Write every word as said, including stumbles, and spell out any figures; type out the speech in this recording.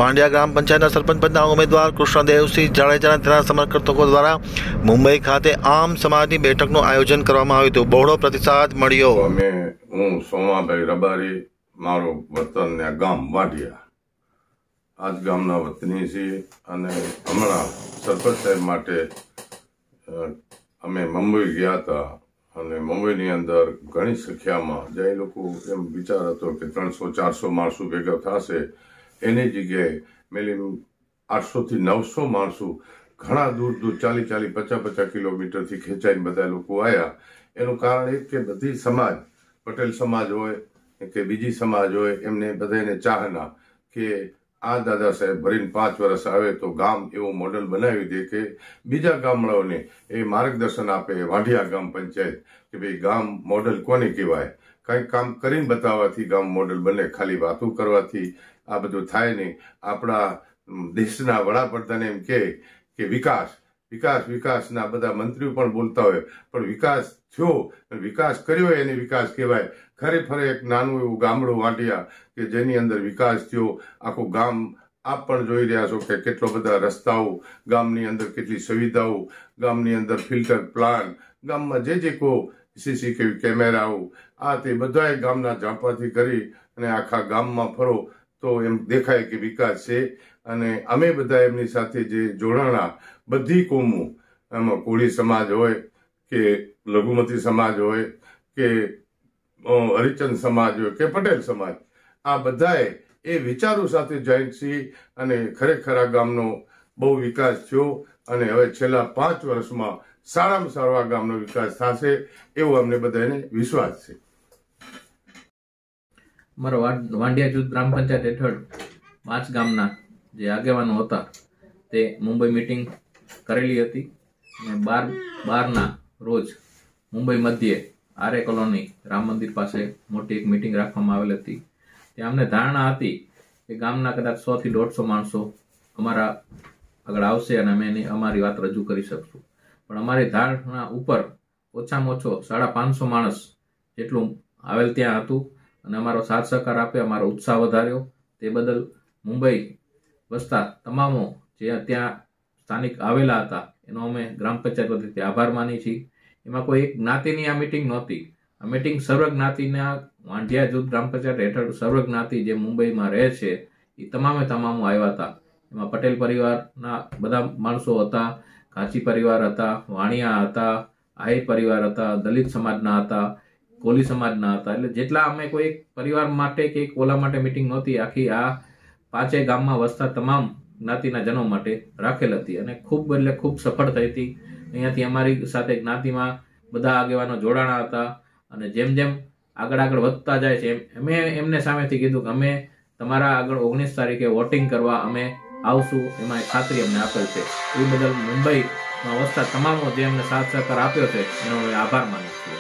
વાંડિયા ગ્રામ પંચાયતના સરપંચ પદના ઉમેદવાર કૃષ્ણદેવસિંહ જાડેજાના તેના સમર્થકો દ્વારા મુંબઈ ખાતે આમ સમાજની બેઠકનું આયોજન કરવામાં આવ્યું હતું. બહોળો પ્રતિસાદ મળ્યો. અમે હું સોમાભાઈ રબારી, મારું વતન ને ગામ વાંડિયા, આજ ગામના વતની છીએ અને હમણાં સરપંચ સાહેબ માટે અમે મુંબઈ ગયા હતા અને મુંબઈની અંદર ઘણી સંખ્યામાં જે લોકો એમ વિચાર હતો કે ત્રણસો ચારસો માણસો ભેગા થશે, એની જગ્યાએ મેલી આઠસો થી નવસો માણસો ઘણા દૂર દૂર ચાલીસ ચાલીસ પચાસ પચાસ કિલોમીટરથી ખેંચાઈને બધા લોકો આવ્યા. એનું કારણ એક કે બધી સમાજ, પટેલ સમાજ હોય કે બીજી સમાજ હોય, એમને બધાને ચાહના કે આ દાદા સાહેબ ભરીને પાંચ વર્ષ આવે તો ગામ એવું મોડેલ બનાવી દે કે બીજા ગામડાઓને એ માર્ગદર્શન આપે. વાંઢિયા ગામ પંચાયત કે ભાઈ ગામ મોડેલ કોને કહેવાય, કંઈક કામ કરીને બતાવવાથી ગામ મોડેલ બને, ખાલી વાતો કરવાથી આ બધું થાય નહીં. આપણા દેશના વડાપ્રધાન એમ કહે કે વિકાસ વિકાસ વિકાસના બધા મંત્રીઓ પણ બોલતા હોય, પણ વિકાસ થયો, વિકાસ કર્યો એને વિકાસ કહેવાય. ખરેખર એક નાનું એવું ગામડું વાંઢિયા કે જેની અંદર વિકાસ થયો, આખું ગામ આપ પણ જોઈ રહ્યા છો કે કેટલો બધા રસ્તાઓ, ગામની અંદર કેટલી સુવિધાઓ, ગામની અંદર ફિલ્ટર પ્લાન્ટ, ગામમાં જે જે કો સીસીટીવી કેમેરાઓ, આ તે બધાએ ગામના ઝાંપાથી કરી અને આખા ગામમાં ફરો તો એમ દેખાય કે વિકાસ છે. અને અમે બધા એમની સાથે જે જોડાણા, બધી કોમો, એમાં કોળી સમાજ હોય કે લઘુમતી સમાજ હોય કે હરિચંદ સમાજ હોય કે પટેલ સમાજ, આ બધાએ એ વિચારો સાથે જોઈન્ટ છીએ અને ખરેખર આ ગામનો બહુ વિકાસ થયો અને હવે છેલ્લા પાંચ વર્ષમાં સારામાં સારો આ ગામનો વિકાસ થશે એવો અમને બધાને વિશ્વાસ છે. અમારો વાંડિયા જૂથ ગ્રામ પંચાયત હેઠળ પાંચ ગામના જે આગેવાનો હતા તે મુંબઈ મિટિંગ કરેલી હતી અને બાર બારના રોજ મુંબઈ મધ્યે આરે કોલોની રામ મંદિર પાસે મોટી એક મિટિંગ રાખવામાં આવેલી હતી. ત્યાં અમને ધારણા હતી કે ગામના કદાચ સો થી દોઢસો માણસો અમારા આગળ આવશે અને અમે એની અમારી વાત રજૂ કરી શકશું. પણ અમારી ધારણા ઉપર ઓછામાં ઓછો સાડા પાંચસો માણસ જેટલું આવેલ ત્યાં હતું અને અમારો સાથ સહકાર આપ્યો, અમારો ઉત્સાહ વધાર્યો. તે બદલ મુંબઈ વસતા તમામો જે ત્યાં સ્થાનિક આવેલા હતા એનો અમે ગ્રામ પંચાયત વતીથી આભાર માની છીએ. એમાં કોઈ એક જ્ઞાતિની આ મિટિંગ નહોતી. આ મિટિંગ સર્વ જ્ઞાતિના વાંઢિયા જૂથ ગ્રામ પંચાયત હેઠળ સર્વ જ્ઞાતિ જે મુંબઈમાં રહે છે એ તમામે તમામો આવ્યા હતા. એમાં પટેલ પરિવારના બધા માણસો હતા, કાચી પરિવાર હતા, વાણિયા હતા, આહિર પરિવાર હતા, દલિત સમાજના હતા, કોલી સમાજના હતા. એટલે જેટલા અમે કોઈ એક પરિવાર માટે કે કોલા માટે મિટિંગ નહોતી, આખી આ પાંચેય ગામમાં વસતા તમામ જ્ઞાતિના જનો માટે રાખેલ હતી અને ખૂબ એટલે ખૂબ સફળ થઈ હતી. અહીંયાથી અમારી સાથે જ્ઞાતિમાં બધા આગેવાનો જોડાણા હતા અને જેમ જેમ આગળ આગળ વધતા જાય છે એમ અમે એમને સામેથી કીધું કે અમે તમારા આગળ ઓગણીસ તારીખે વોટિંગ કરવા અમે આવશું, એમાં ખાતરી અમને આપેલ છે. એ બદલ મુંબઈમાં વસતા તમામો જે અમને સાથ સહકાર આપ્યો છે એનો અમે આભાર માનું છું.